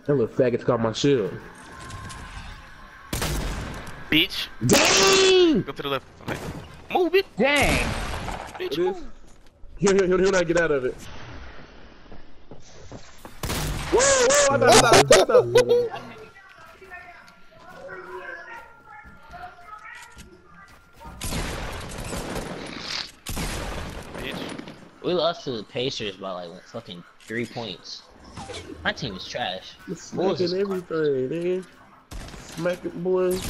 That little faggot got my shield. Bitch. Dang! Go to the left. Okay. Move it. Dang. Bitch, What is? move. He'll not get out of it. Whoa, I thought. We lost to the Pacers by like fucking 3 points. My team is trash. Smacking everything, man. Smack it, boy.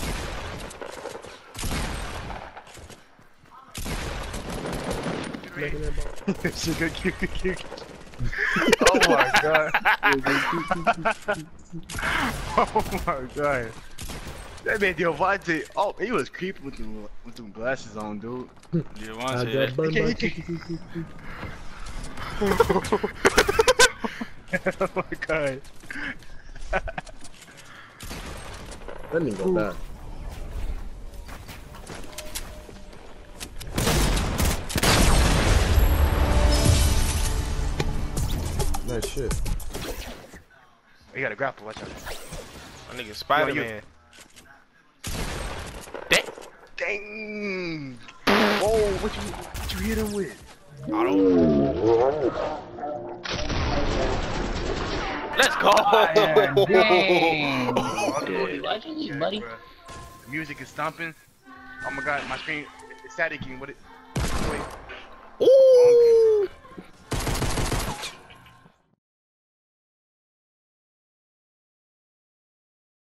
Cute. Oh my god. Oh my god. That man Devontae, oh, he was creeping with them glasses on, dude. Devontae. Oh my god. That nigga gonna die. Nice shit. You gotta grapple, watch out. My nigga Spider-Man. Dang! Whoa, what you hit him with? Let's go! Dang. Yeah. Why'd you leave, buddy? Music is stomping. Oh my god, my screen is staticky. What it? Wait.